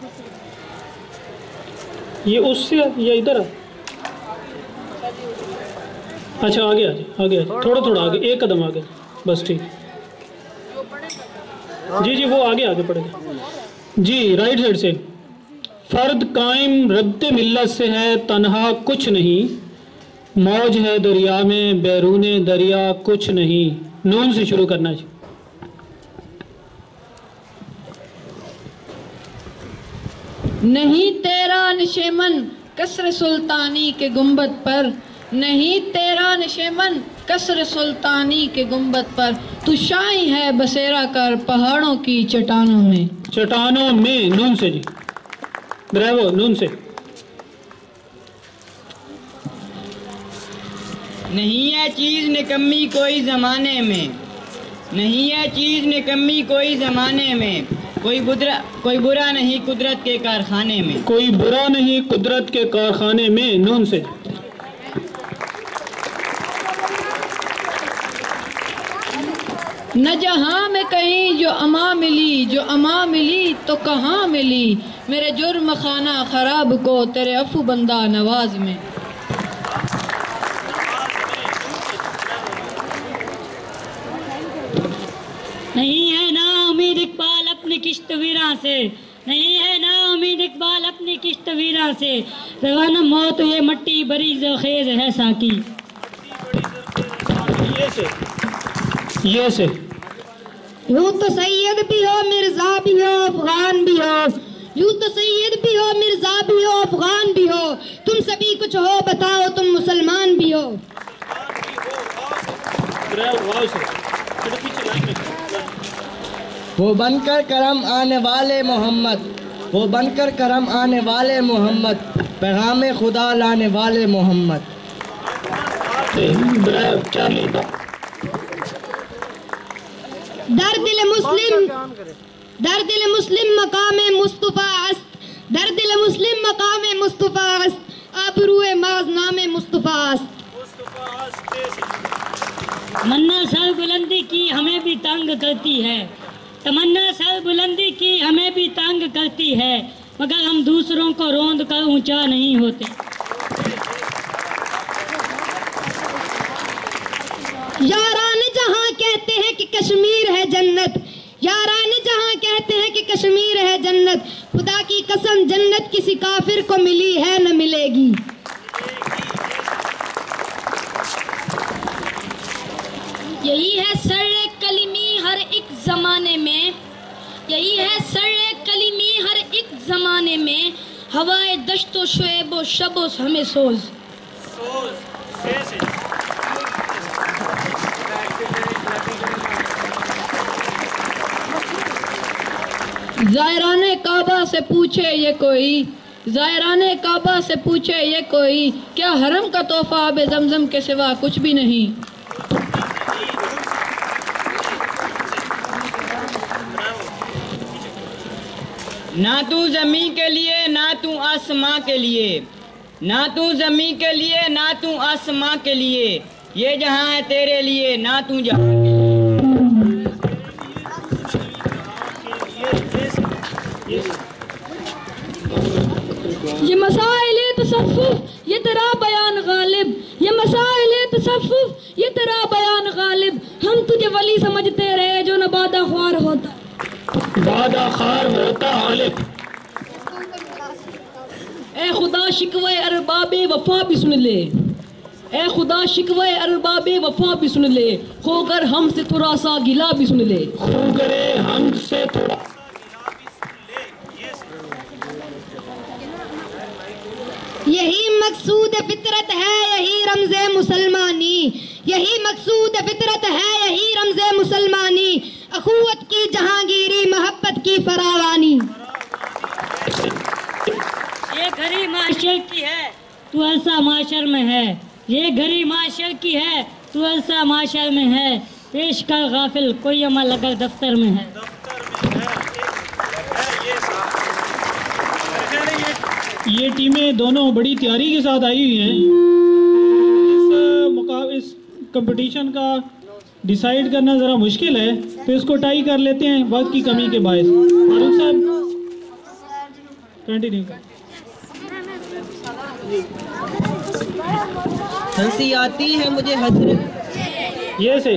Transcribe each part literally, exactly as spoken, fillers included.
ये उससे या इधर है? अच्छा आगे आगे आगे आगे थोड़ा थोड़ा आगे, एक कदम आगे, बस ठीक। जी जी वो आगे आगे पड़ेगा जी, राइट साइड से। फर्द कायम रब्ते मिल्लत से है, तन्हा कुछ नहीं, मौज है दरिया में बैरूने दरिया कुछ नहीं। नून से शुरू करना है। नहीं तेरा निशेमन कसर सुल्तानी के गुंबद पर, नहीं तेरा निशेमन कसर सुल्तानी के गुंबद पर, तू शाही है बसेरा कर पहाड़ों की चट्टानों में। चट्टानों में नून से जी, ब्रावो नून से। नहीं है चीज निकम्मी कोई जमाने में, नहीं है चीज निकम्मी कोई जमाने में, कोई बुरा कोई बुरा नहीं कुदरत के कारखाने में। कोई बुरा नहीं कुदरत के कारखाने में नून से। न जहाँ में कहीं जो अमा मिली, जो अमा मिली तो कहाँ मिली, मेरे जुर्म खाना खराब को तेरे अफू बंदा नवाज में। नहीं है ना उम्मीद इकबाल अपनी किश्त वीरा से, नहीं है ना उम्मीद इकबाल अपनी किश्त वीरा से, रवाना मौत ये मट्टी बड़ी ज़खेज़ है साकी। ये से ये से। यूं तो सैयद भी हो मिर्जा भी हो अफगान भी हो, यूं तो सैयद भी हो मिर्जा भी हो अफगान भी हो, तुम सभी कुछ हो बताओ तुम मुसलमान भी हो। वो बनकर करम आने वाले मोहम्मद, वो बनकर करम आने वाले मोहम्मद, पैगाम खुदा लाने वाले मोहम्मद। दर दिल मुस्लिम दर दिल मुस्लिम मकामे मुस्तफा अस्त, दर दिल मुस्लिम मकामे मुस्तफा अस्त, आबरूए माज नामे मुस्तफा अस्त। तमन्ना सर बुलंदी की हमें भी तंग करती है, तमन्ना सर बुलंदी की हमें भी तंग करती है, मगर हम दूसरों को रोंद कर ऊंचा नहीं होते। यारान जहां कहते हैं कि कश्मीर है जन्नत, यारान जहां कहते हैं कि कश्मीर है जन्नत, खुदा की कसम जन्नत किसी काफिर को मिली है न मिलेगी। यही है सर्रे कलीमी हर एक ज़माने में, यही है सर्रे कलीमी हर एक ज़माने में, हवाए दश्तो शुएब व शबो हमें सोज। ज़ायराने काबा से पूछे ये कोई, ज़ायराने काबा से पूछे ये कोई, क्या हरम का तोहफा आबे ज़मज़म के सिवा कुछ भी नहीं। ना तू ज़मीं के लिए ना तू आसमां के लिए, ना तू ज़मीं के लिए ना तू आसमां के लिए, ये जहां है तेरे लिए ना तू जहां के लिए। ये मसाइल तसव्वुफ ये तेरा बयान गालिब, ये मसाइल तसव्वुफ ये तेरा बयान गालिब, हम तुझे वली समझते रहे जो न बादा ख्वार होता, बादा ख्वार होता गालिब। ए खुदा शिकवे अरबाबे वफा भी सुन ले, ए खुदा शिकवे अरबाबे वफा भी सुन ले, खोकर हमसे थोड़ा सा गिला भी सुन ले, खोकर हमसे थोड़ा। यही मकसूद फितरत है यही रमज़े मुसलमानी, यही मकसूद फितरत है यही रमज़े मुसलमानी, अखुवत की जहांगीरी मोहब्बत की फरावानी। ये घड़ी माशर की है तू अलसा माशर में है, ये घड़ी माशर की है तू अलसा माशर में है, पेश कर गाफिल कोई अमल अगर दफ्तर में है। ये टीमें दोनों बड़ी तैयारी के साथ आई हुई हैं। इस मुकाब इस कंपटीशन का डिसाइड करना ज़रा मुश्किल है, तो इसको टाई कर लेते हैं वक्त की कमी के बायस। फारूक साहब कंटिन्यू कर। हंसी आती है मुझे हसरत। ये से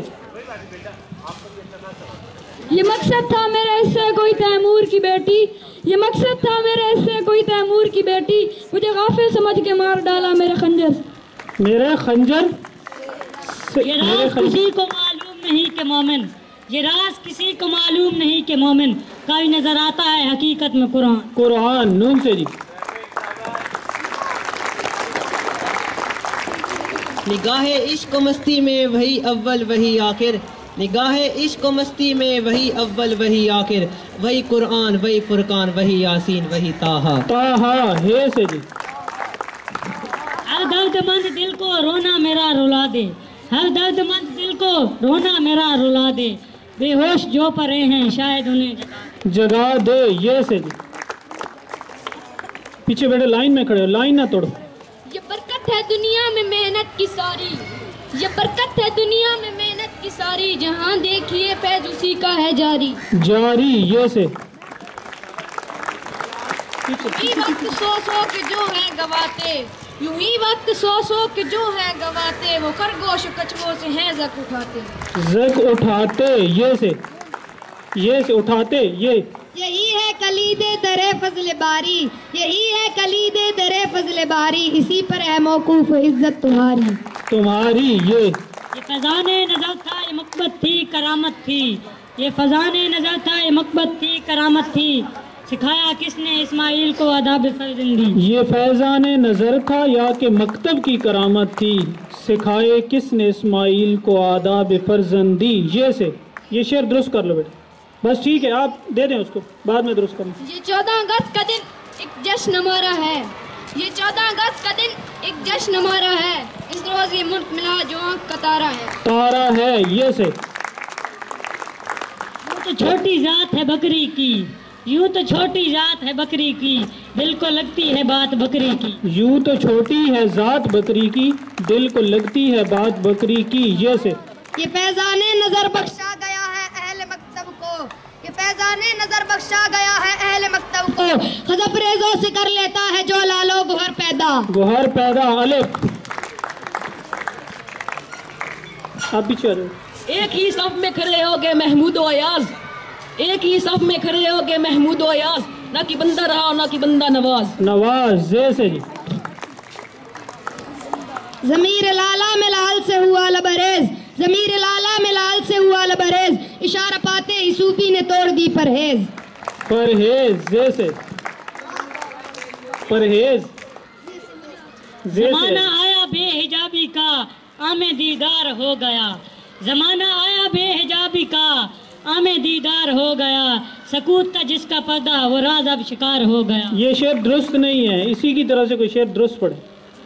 ये मकसद था मेरा इससे कोई तैमूर की बेटी, ये मकसद था मेरा इससे कोई तैमूर की बेटी, मुझे गाफिल समझ के मार डाला मेरे खंजर। मेरे खंजर ये राज किसी को मालूम नहीं कि मोमिन, ये राज किसी को मालूम नहीं कि मोमिन, कभी नजर आता है हकीकत में कुरान। कुरान नून से जी। निगाहे इश्क मस्ती में वही अव्वल वही आखिर, निगाहे इश्क मस्ती में वही अव्वल वही आखिर, वही कुरान वही फुरकान वही यासीन वही ताहा। ताहा हे से जी। हर दर्दमंद दिल को रोना मेरा रुला दे, हर दर्दमंद दिल को रोना मेरा रुला दे, बेहोश जो पड़े हैं शायद उन्हें जगा दे। ये से जी। पीछे बैठे लाइन में खड़े हो, लाइन ना तोड़ो। ये बरकत है दुनिया में मेहनत की सारी, ये बरकत है दुनिया में मेहनत की सारी, जहाँ देखिए फैज उसी का है जारी जारी। ये से यूं ही वक्त सो सो के जो है गवाते, यूं ही वक्त सो सो के जो है गवाते, वो खरगोश कछुओं से हैं जक उठाते। जक उठाते। ये से ये से उठाते। ये यही है कलीदे दरे फजल बारी, यही है कलीदे दरे फजल बारी, इसी पर है मौकूफ इज्जत तुम्हारी तुम्हारी। ये ये फजाने नजर था ये मकबत थी करामत थी, ये फजाने नजर था ये मकबत थी करामत थी, सिखाया किसने इस्माइल को आदाब फर्जंदी। ये फैजान नजर था या के मकतब की करामत थी, सिखाए किसने इस्माइल को आदाब फर्जंदी। ये से ये शेर दुरुस्त कर लो बेटा, बस ठीक है, आप दे दें उसको, बाद में दुरुस्त करना। ये चौदह अगस्त का दिन एक जश्न हमारा है, ये चौदह अगस्त का दिन एक जश्न हमारा है, इस रोज ये मुल्क मिला जो आँख का तारा है तारा है। ये से यूँ तो छोटी जात है बकरी की, यूँ तो छोटी जात है बकरी की, दिल को लगती है बात बकरी की। यूं तो छोटी है जात बकरी की, दिल को लगती है बात बकरी की। ये से ये फैजाने नजर बख्शा गया है अहले मकतब को, ये फैजाने नजर बख्शा गया है अहले मकतब को, खजब रेजों से कर लेता है जो लालो गुहर पैदा। गुहर पैदा। अलिफ। आप पीछे आ जाओ। एक ही सफ में खड़े हो गए महमूद अयाज, एक ही सफ में खड़े हो गए महमूद अयाज, ना कि बंदा रहा ना कि बंदा नवाज। नवाज। जे से जी। जमीर लाला में लाल से हुआ लबरेज, जमीर लाला में लाल से हुआ लबरेज, इशारा पाते ही सूफी ने तोड़ दी परहेज। परहेज। जे से परहेज। जे से जमाना आया बेहिजाबी का आमे दीदार हो गया, जमाना आया बेहिजाबी का आमे दीदार हो गया, सकूत था जिसका पर्दा वो राज अब शिकार हो गया। ये शेर दुरुस्त नहीं है, इसी की तरह से कोई शेर दुरुस्त पढ़े।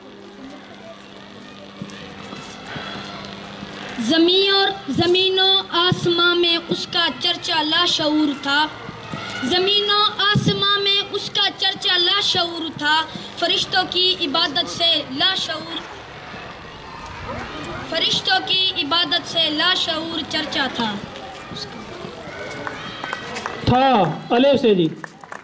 जमीन और जमीनों आसमां में उसका चर्चा लाशऊर था, जमीनों आसमां में उसका चर्चा लाशऊर था, फरिश्तों की इबादत से लाशऊर, फरिश्तों की इबादत से लाशऊर चर्चा था था। अलिफ से जी।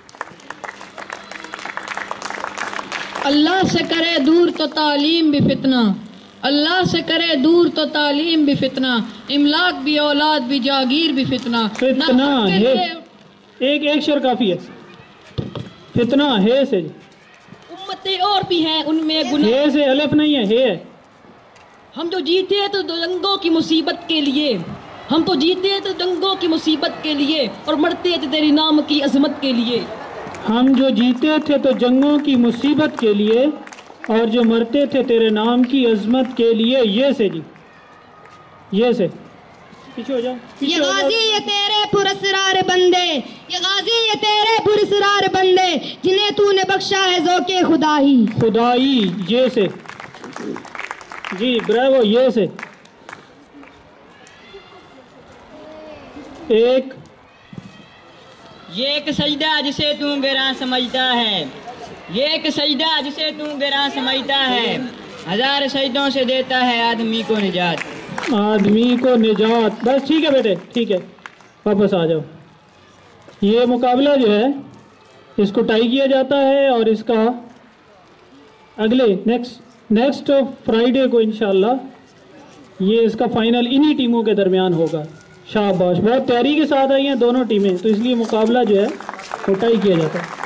अल्लाह से करे दूर तो तालीम भी फितना, अल्लाह से करे दूर तो तालीम भी फितना, इमलाक भी औलाद भी जागीर भी फितना। फितना ना हक के है। लिए एक एक शेर काफी है। फितना है से जी। उम्मतें और भी हैं उनमें गुनाह, हे से अलिफ नहीं है, हे है। हम जो जीते तो दंगों की मुसीबत के लिए, हम तो जीते तो दंगों की मुसीबत के लिए, और मरते थे तेरी नाम की अजमत के लिए। हम जो जीते थे तो जंगों की मुसीबत के लिए, और जो मरते थे तेरे नाम की अजमत के लिए। ये से जी। ये से पीछे हो जाओ, पीछे ये हो गाजी जाओ। ये तेरे पुरस्रार बंदे, ये गाजी ये तेरे पुरस्रार बंदे, जिन्हें तूने बख्शा है ज़ौके खुदाई। खुदाई। ये से जी। ब्रावो। ये से एक ये एक सजदा जिसे तू गिरा समझता है, ये एक सजदा जिसे तू गिरा समझता है, हजार सजदों से देता है आदमी को निजात। आदमी को निजात। बस ठीक है बेटे, ठीक है, वापस आ जाओ। ये मुकाबला जो है इसको टाई किया जाता है और इसका अगले नेक्स्ट नेक्स्ट फ्राइडे को इंशाल्लाह ये इसका फाइनल इन्हीं टीमों के दरमियान होगा। शाबाश, बहुत तैयारी के साथ आई हैं दोनों टीमें, तो इसलिए मुकाबला जो है वो टाई किया जाता है।